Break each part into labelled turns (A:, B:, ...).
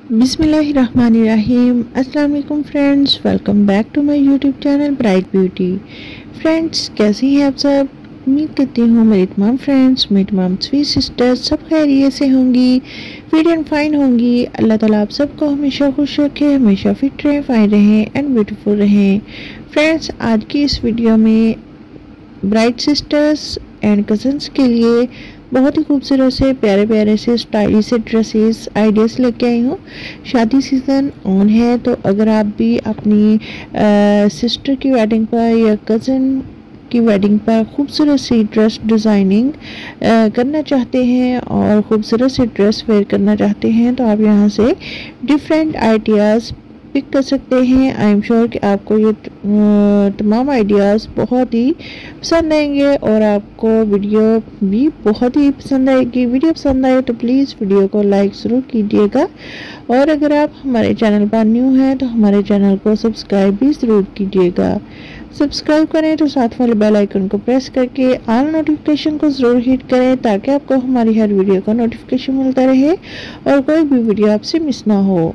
A: बिस्मिल्लाहिर्रहमानिर्रहीम। अस्सलाम वालेकुम friends, welcome back to my YouTube channel bright beauty. Friends, कैसी हैं आप सब? उम्मीद करती हूँ मेरी तमाम फ्रेंड्स, मेरी तमाम स्वीट सिस्टर्स सब खैरियत से होंगी, फिट एंड फाइन होंगी। अल्लाह ताला आप सबको हमेशा खुश रखे, हमेशा फिट रहें, फाइन रहें एंड ब्यूटीफुल रहें। फ्रेंड्स, आज की इस वीडियो में ब्राइट सिस्टर्स एंड कज़न्स के लिए बहुत ही खूबसूरत से प्यारे प्यारे से स्टाइलिश से ड्रेसेस आइडियाज़ लेके आई हूँ। शादी सीज़न ऑन है, तो अगर आप भी अपनी सिस्टर की वेडिंग पर या कज़न की वेडिंग पर खूबसूरत सी ड्रेस डिज़ाइनिंग करना चाहते हैं और ख़ूबसूरत से ड्रेस वेयर करना चाहते हैं, तो आप यहाँ से डिफरेंट आइडियाज़ पिक कर सकते हैं। आई एम श्योर कि आपको ये तमाम आइडियाज़ बहुत ही पसंद आएंगे और आपको वीडियो भी बहुत ही पसंद आएगी। वीडियो पसंद आए तो प्लीज़ वीडियो को लाइक ज़रूर कीजिएगा, और अगर आप हमारे चैनल पर न्यू हैं तो हमारे चैनल को सब्सक्राइब भी ज़रूर कीजिएगा। सब्सक्राइब करें तो साथ वाले बेल आइकन को प्रेस करके ऑल नोटिफिकेशन को ज़रूर हिट करें, ताकि आपको हमारी हर वीडियो का नोटिफिकेशन मिलता रहे और कोई भी वीडियो आपसे मिस ना हो।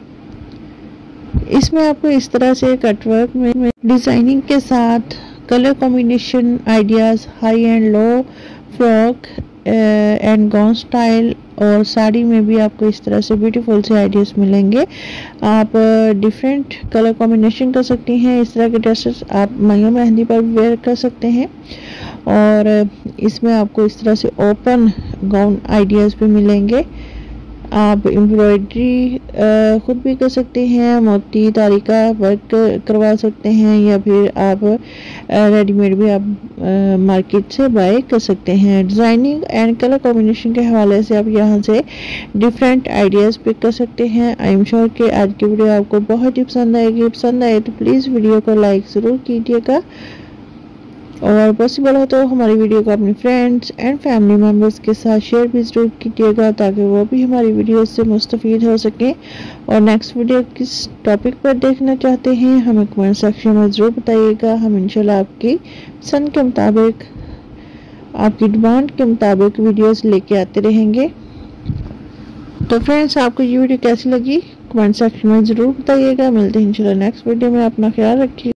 A: इसमें आपको इस तरह से कटवर्क में डिज़ाइनिंग के साथ colour combination ideas, high and low frock and gown style और साड़ी में भी आपको इस तरह से ब्यूटीफुल से आइडियाज़ मिलेंगे। आप डिफरेंट कलर कॉम्बिनेशन कर सकती हैं। इस तरह के ड्रेसेस आप मांगो मेहंदी पर वेयर कर सकते हैं, और इसमें आपको इस तरह से ओपन गाउन आइडियाज़ भी मिलेंगे। आप एम्ब्रॉयडरी ख़ुद भी कर सकते हैं, मोती तारी का वर्क करवा सकते हैं, या फिर आप रेडीमेड भी आप मार्केट से बाय कर सकते हैं। डिज़ाइनिंग एंड कलर कॉम्बिनेशन के हवाले से आप यहाँ से डिफरेंट आइडियाज़ पिक कर सकते हैं। आई एम श्योर कि आज की वीडियो आपको बहुत ही पसंद आएगी। पसंद आए तो प्लीज़ वीडियो को लाइक ज़रूर कीजिएगा, और पॉसिबल हो तो हमारी वीडियो को अपने फ्रेंड्स एंड फैमिली मेम्बर्स के साथ शेयर भी ज़रूर कीजिएगा, ताकि वो भी हमारी वीडियो से मुस्तफ़ीद हो सकें। और नेक्स्ट वीडियो किस टॉपिक पर देखना चाहते हैं हमें कमेंट सेक्शन में ज़रूर बताइएगा। हम इंशाल्लाह आपकी पसंद के मुताबिक, आपकी डिमांड के मुताबिक वीडियोस लेके आते रहेंगे। तो फ्रेंड्स, आपको ये वीडियो कैसी लगी कमेंट सेक्शन में ज़रूर बताइएगा। मिलते हैं इंशाल्लाह नेक्स्ट वीडियो में। अपना ख्याल रखिएगा।